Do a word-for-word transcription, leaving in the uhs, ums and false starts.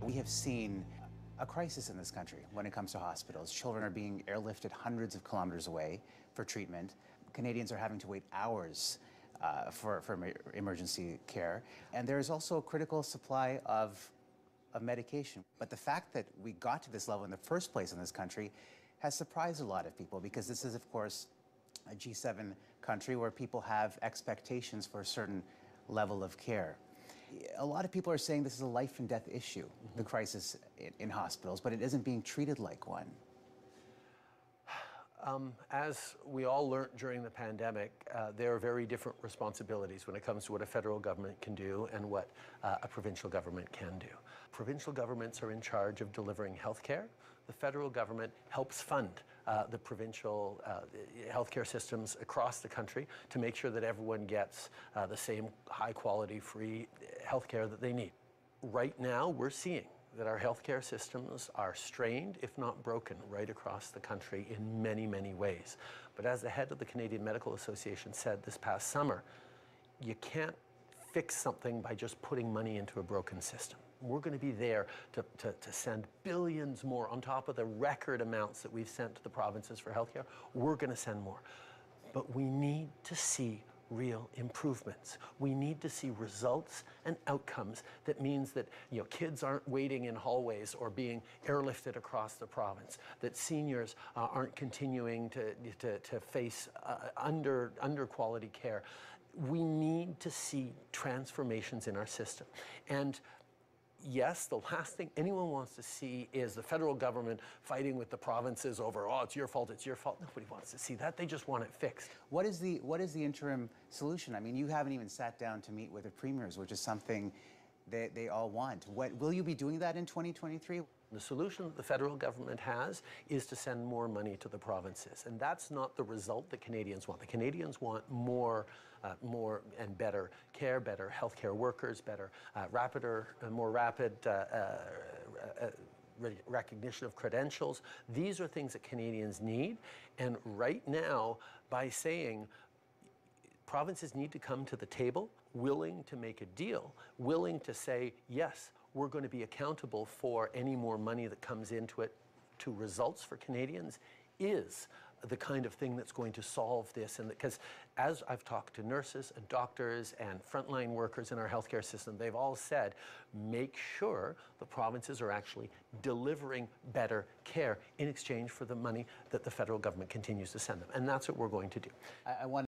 We have seen a crisis in this country when it comes to hospitals. Children are being airlifted hundreds of kilometers away for treatment. Canadians are having to wait hours uh, for, for emergency care. And there is also a critical supply of, of medication. But the fact that we got to this level in the first place in this country has surprised a lot of people, because this is, of course, a G seven country where people have expectations for a certain level of care. A lot of people are saying this is a life and death issue, mm-hmm. the crisis in, in hospitals, but it isn't being treated like one. Um, as we all learned during the pandemic, uh, there are very different responsibilities when it comes to what a federal government can do and what uh, a provincial government can do. Provincial governments are in charge of delivering health care. The federal government helps fund uh, the provincial uh, healthcare systems across the country to make sure that everyone gets uh, the same high-quality, free healthcare that they need. Right now, we're seeing that our healthcare systems are strained, if not broken, right across the country in many, many ways. But as the head of the Canadian Medical Association said this past summer, you can't fix something by just putting money into a broken system. We're going to be there to, to, to send billions more on top of the record amounts that we've sent to the provinces for healthcare. We're going to send more. But we need to see real improvements. We need to see results and outcomes that means that, you know, kids aren't waiting in hallways or being airlifted across the province, that seniors uh, aren't continuing to, to, to face uh, under, under quality care. We need to see transformations in our system. And yes, the last thing anyone wants to see is the federal government fighting with the provinces over, oh, it's your fault, it's your fault. Nobody wants to see that. They just want it fixed. What is the, what is the interim solution? I mean, you haven't even sat down to meet with the premiers, which is something they, they all want. What, will you be doing that in twenty twenty-three? The solution that the federal government has is to send more money to the provinces. And that's not the result that Canadians want. The Canadians want more, uh, more and better care, better healthcare workers, better, uh, rapider, uh, more rapid uh, uh, uh, recognition of credentials. These are things that Canadians need. And right now, by saying provinces need to come to the table, willing to make a deal, willing to say, yes, we're going to be accountable for any more money that comes into it to results for Canadians, is the kind of thing that's going to solve this. And because as I've talked to nurses and doctors and frontline workers in our healthcare system, they've all said, make sure the provinces are actually delivering better care in exchange for the money that the federal government continues to send them. And that's what we're going to do. I, I want